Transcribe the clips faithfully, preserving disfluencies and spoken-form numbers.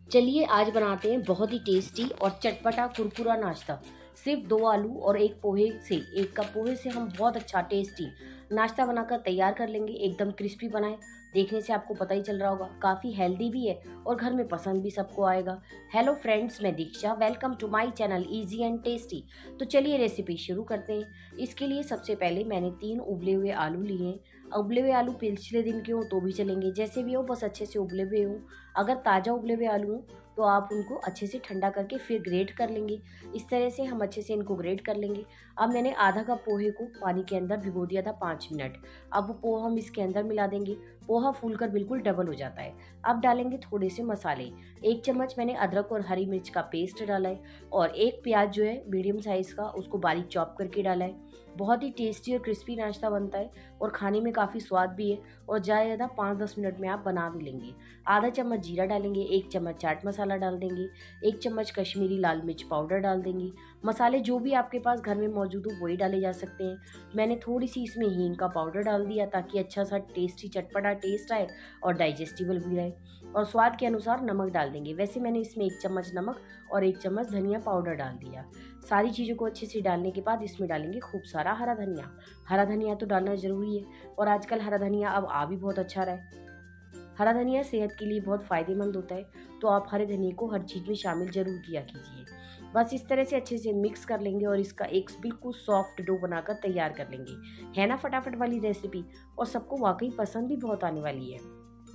चलिए आज बनाते हैं बहुत ही टेस्टी और चटपटा कुरकुरा नाश्ता। सिर्फ दो आलू और एक पोहे से एक कप पोहे से हम बहुत अच्छा टेस्टी नाश्ता बनाकर तैयार कर लेंगे। एकदम क्रिस्पी बनाए, देखने से आपको पता ही चल रहा होगा। काफ़ी हेल्दी भी है और घर में पसंद भी सबको आएगा। हेलो फ्रेंड्स, मैं Diksha, welcome to my channel easy and tasty. तो चलिए रेसिपी शुरू करते हैं। इसके लिए सबसे पहले मैंने तीन उबले हुए आलू लिए हैं। उबले हुए आलू पिछले दिन के हो तो भी चलेंगे, जैसे भी हो बस अच्छे से उबले हुए हों। अगर ताज़ा उबले हुए आलू हों तो आप उनको अच्छे से ठंडा करके फिर ग्रेट कर लेंगे। इस तरह से हम अच्छे से इनको ग्रेट कर लेंगे। अब मैंने आधा कप पोहे को पानी के अंदर भिगो दिया था पाँच मिनट। अब वो पोहा हम इसके अंदर मिला देंगे। पोहा फूलकर बिल्कुल डबल हो जाता है। अब डालेंगे थोड़े से मसाले। एक चम्मच मैंने अदरक और हरी मिर्च का पेस्ट डाला है और एक प्याज जो है मीडियम साइज़ का, उसको बारीक चॉप करके डाला है। बहुत ही टेस्टी और क्रिस्पी नाश्ता बनता है और खाने में काफ़ी स्वाद भी है और ज़्यादा ज़्यादा पाँच दस मिनट में आप बना भी लेंगे। आधा चम्मच जीरा डालेंगे, एक चम्मच चाट मसाला डाल देंगे, एक चम्मच कश्मीरी लाल मिर्च पाउडर डाल देंगे। मसाले जो भी आपके पास घर में मौजूद हो वही डाले जा सकते हैं। मैंने थोड़ी सी इसमें हींग का पाउडर डाल दिया ताकि अच्छा सा टेस्टी चटपटा टेस्ट आए और डाइजेस्टिबल भी रहे। और स्वाद के अनुसार नमक डाल देंगे। वैसे मैंने इसमें एक चम्मच नमक और एक चम्मच धनिया पाउडर डाल दिया। सारी चीज़ों को अच्छे से डालने के बाद इसमें डालेंगे खूब सारा हरा धनिया। हरा धनिया तो डालना ज़रूरी है और आजकल हरा धनिया अब आ भी बहुत अच्छा रहा है। हरा धनिया सेहत के लिए बहुत फ़ायदेमंद होता है, तो आप हरे धनिया को हर चीज़ में शामिल ज़रूर किया कीजिए। बस इस तरह से अच्छे से मिक्स कर लेंगे और इसका एक बिल्कुल सॉफ्ट डो बनाकर तैयार कर लेंगे। है ना फटाफट वाली रेसिपी, और सबको वाकई पसंद भी बहुत आने वाली है।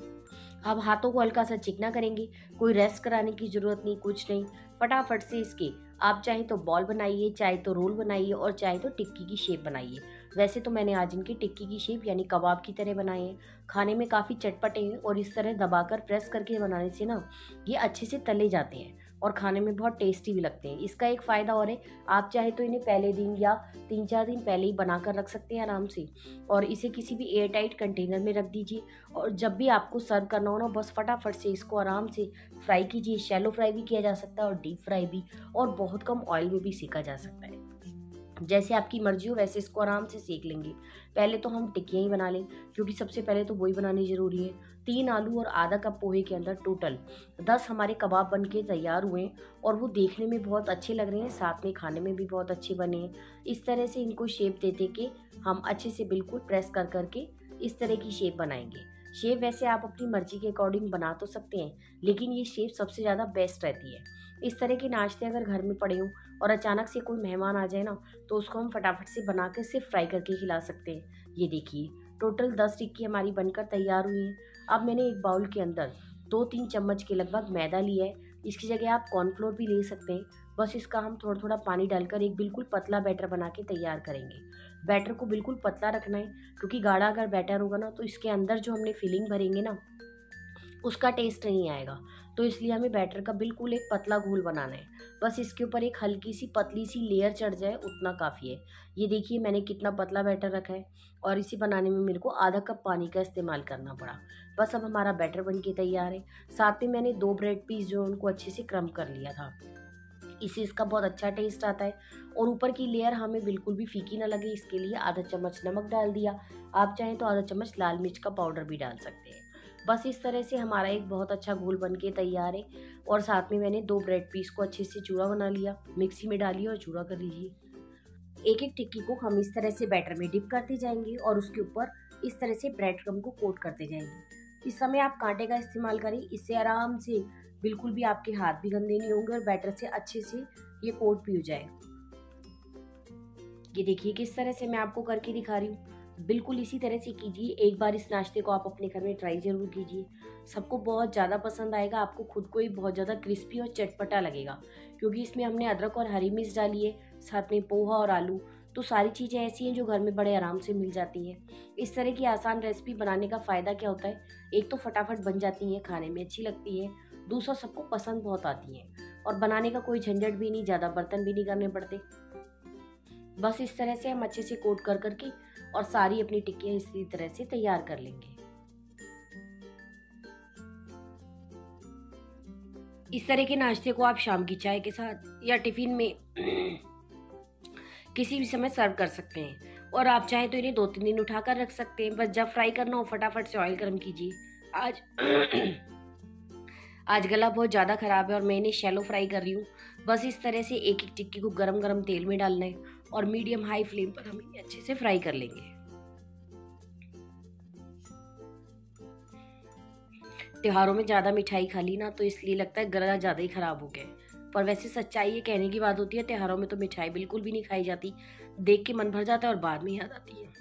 अब हाथों को हल्का सा चिकना करेंगे। कोई रेस्ट कराने की ज़रूरत नहीं, कुछ नहीं। फटाफट से इसके आप चाहे तो बॉल बनाइए, चाहे तो रोल बनाइए और चाहे तो टिक्की की शेप बनाइए। वैसे तो मैंने आज इनकी टिक्की की शेप यानी कबाब की तरह बनाए हैं। खाने में काफ़ी चटपटे हैं और इस तरह दबाकर प्रेस करके बनाने से ना ये अच्छे से तले जाते हैं और खाने में बहुत टेस्टी भी लगते हैं। इसका एक फ़ायदा और है, आप चाहे तो इन्हें पहले दिन या तीन चार दिन पहले ही बना कर रख सकते हैं आराम से, और इसे किसी भी एयर टाइट कंटेनर में रख दीजिए। और जब भी आपको सर्व करना हो ना, बस फटाफट से इसको आराम से फ्राई कीजिए। शैलो फ्राई भी किया जा सकता है और डीप फ्राई भी, और बहुत कम ऑयल में भी सेका जा सकता है। जैसे आपकी मर्जी हो वैसे इसको आराम से सेक लेंगे। पहले तो हम टिक्कियाँ ही बना लें, क्योंकि सबसे पहले तो वही बनानी ज़रूरी है। तीन आलू और आधा कप पोहे के अंदर टोटल दस हमारे कबाब बन के तैयार हुए हैं और वो देखने में बहुत अच्छे लग रहे हैं, साथ में खाने में भी बहुत अच्छे बने हैं। इस तरह से इनको शेप दे दे के हम अच्छे से बिल्कुल प्रेस कर करके इस तरह की शेप बनाएंगे। शेप वैसे आप अपनी मर्जी के अकॉर्डिंग बना तो सकते हैं, लेकिन ये शेप सबसे ज़्यादा बेस्ट रहती है। इस तरह के नाश्ते अगर घर में पड़े हों और अचानक से कोई मेहमान आ जाए ना, तो उसको हम फटाफट से बना के सिर्फ फ्राई करके खिला सकते हैं। ये देखिए टोटल दस टिक्की हमारी बनकर तैयार हुई हैं। अब मैंने एक बाउल के अंदर दो तीन चम्मच के लगभग मैदा लिया है। इसकी जगह आप कॉर्नफ्लोर भी ले सकते हैं। बस इसका हम थोड़ा थोड़ा पानी डालकर एक बिल्कुल पतला बैटर बना के तैयार करेंगे। बैटर को बिल्कुल पतला रखना है, क्योंकि गाढ़ा अगर बैटर होगा ना तो इसके अंदर जो हमने फिलिंग भरेंगे ना उसका टेस्ट नहीं आएगा। तो इसलिए हमें बैटर का बिल्कुल एक पतला घोल बनाना है। बस इसके ऊपर एक हल्की सी पतली सी लेयर चढ़ जाए उतना काफ़ी है। ये देखिए मैंने कितना पतला बैटर रखा है और इसे बनाने में मेरे को आधा कप पानी का इस्तेमाल करना पड़ा। बस अब हमारा बैटर बन के तैयार है। साथ में मैंने दो ब्रेड पीस जो उनको अच्छे से क्रम्ब कर लिया था। इससे इसका बहुत अच्छा टेस्ट आता है और ऊपर की लेयर हमें बिल्कुल भी फीकी ना लगे, इसके लिए आधा चम्मच नमक डाल दिया। आप चाहें तो आधा चम्मच लाल मिर्च का पाउडर भी डाल सकते हैं। बस इस तरह से हमारा एक बहुत अच्छा घोल बन के तैयार है। और साथ में मैंने दो ब्रेड पीस को अच्छे से चूरा बना लिया, मिक्सी में डालिए और चूरा कर लीजिए। एक एक टिक्की को हम इस तरह से बैटर में डिप करते जाएंगे और उसके ऊपर इस तरह से ब्रेड क्रम्ब को कोट करते जाएंगे। इस समय आप कांटे का इस्तेमाल करें, इससे आराम से बिल्कुल भी आपके हाथ भी गंदे नहीं होंगे और बैटर से अच्छे से ये कोट भी हो जाए। ये देखिए किस तरह से मैं आपको करके दिखा रही हूँ। बिल्कुल इसी तरह से कीजिए। एक बार इस नाश्ते को आप अपने घर में ट्राई ज़रूर कीजिए। सबको बहुत ज़्यादा पसंद आएगा, आपको खुद को ही बहुत ज़्यादा क्रिस्पी और चटपटा लगेगा, क्योंकि इसमें हमने अदरक और हरी मिर्च डाली है, साथ में पोहा और आलू। तो सारी चीज़ें ऐसी हैं जो घर में बड़े आराम से मिल जाती हैं। इस तरह की आसान रेसिपी बनाने का फ़ायदा क्या होता है, एक तो फटाफट बन जाती हैं, खाने में अच्छी लगती है, दूसरा सबको पसंद बहुत आती हैं और बनाने का कोई झंझट भी नहीं, ज़्यादा बर्तन भी नहीं करने पड़ते। बस इस तरह से हम अच्छे से कोट कर करके और सारी अपनी टिक्कियाँ इसी तरह से तैयार कर लेंगे। इस तरह के नाश्ते को आप शाम की चाय के साथ या टिफिन में किसी भी समय सर्व कर सकते हैं। और आप चाहें तो इन्हें दो तीन दिन उठा कर रख सकते हैं। बस जब फ्राई करना हो फटाफट से ऑयल गर्म कीजिए। आज आज गला बहुत ज़्यादा ख़राब है और मैं इन्हें शैलो फ्राई कर रही हूँ। बस इस तरह से एक एक टिक्की को गरम गरम तेल में डालना है और मीडियम हाई फ्लेम पर हम इन्हें अच्छे से फ्राई कर लेंगे। त्योहारों में ज़्यादा मिठाई खा ली ना तो इसलिए लगता है गला ज़्यादा ही ख़राब हो गया है। पर वैसे सच्चाई ये कहने की बात होती है, त्योहारों में तो मिठाई बिल्कुल भी नहीं खाई जाती। देख के मन भर जाता है और बाद में याद आती है।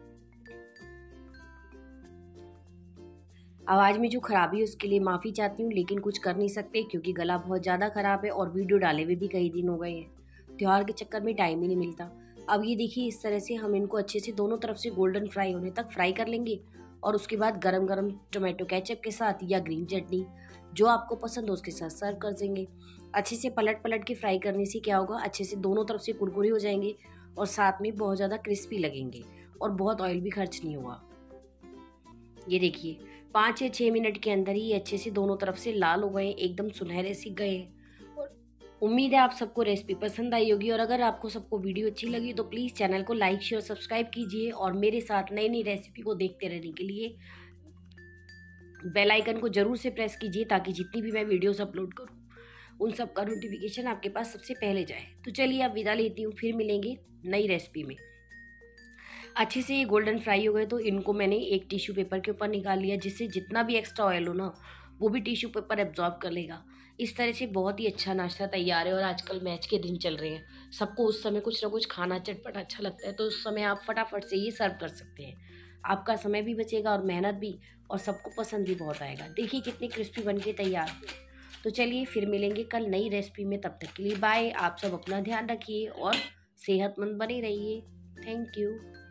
आवाज़ में जो खराबी है उसके लिए माफ़ी चाहती हूँ, लेकिन कुछ कर नहीं सकते क्योंकि गला बहुत ज़्यादा ख़राब है और वीडियो डाले हुए भी कई दिन हो गए हैं। त्योहार के चक्कर में टाइम ही नहीं मिलता। अब ये देखिए, इस तरह से हम इनको अच्छे से दोनों तरफ से गोल्डन फ्राई होने तक फ्राई कर लेंगे और उसके बाद गरम गरम टोमेटो केचप के साथ या ग्रीन चटनी जो आपको पसंद हो उसके साथ सर्व कर देंगे। अच्छे से पलट पलट के फ्राई करने से क्या होगा, अच्छे से दोनों तरफ से कुरकुरे हो जाएंगे और साथ में बहुत ज़्यादा क्रिस्पी लगेंगे और बहुत ऑयल भी खर्च नहीं हुआ। ये देखिए, पाँच या छः मिनट के अंदर ही अच्छे से दोनों तरफ से लाल हो गए, एकदम सुनहरे सिक गए। और उम्मीद है आप सबको रेसिपी पसंद आई होगी। और अगर आपको सबको वीडियो अच्छी लगी तो प्लीज़ चैनल को लाइक शेयर सब्सक्राइब कीजिए और मेरे साथ नई नई रेसिपी को देखते रहने के लिए बेल आइकन को जरूर से प्रेस कीजिए ताकि जितनी भी मैं वीडियोस अपलोड करूं उन सब का नोटिफिकेशन आपके पास सबसे पहले जाए। तो चलिए अब विदा लेती हूँ, फिर मिलेंगे नई रेसिपी में। अच्छे से ये गोल्डन फ्राई हो गए तो इनको मैंने एक टिश्यू पेपर के ऊपर निकाल लिया, जिससे जितना भी एक्स्ट्रा ऑयल हो ना वो भी टिश्यू पेपर एब्जॉर्ब कर लेगा। इस तरह से बहुत ही अच्छा नाश्ता तैयार है। और आजकल मैच के दिन चल रहे हैं, सबको उस समय कुछ ना कुछ खाना चटपटा अच्छा लगता है, तो उस समय आप फटाफट से ये सर्व कर सकते हैं। आपका समय भी बचेगा और मेहनत भी, और सबको पसंद भी बहुत आएगा। देखिए कितनी क्रिस्पी बन के तैयार हुए। तो चलिए फिर मिलेंगे कल नई रेसिपी में, तब तक के लिए बाय। आप सब अपना ध्यान रखिए और सेहतमंद बने रहिए। Thank you.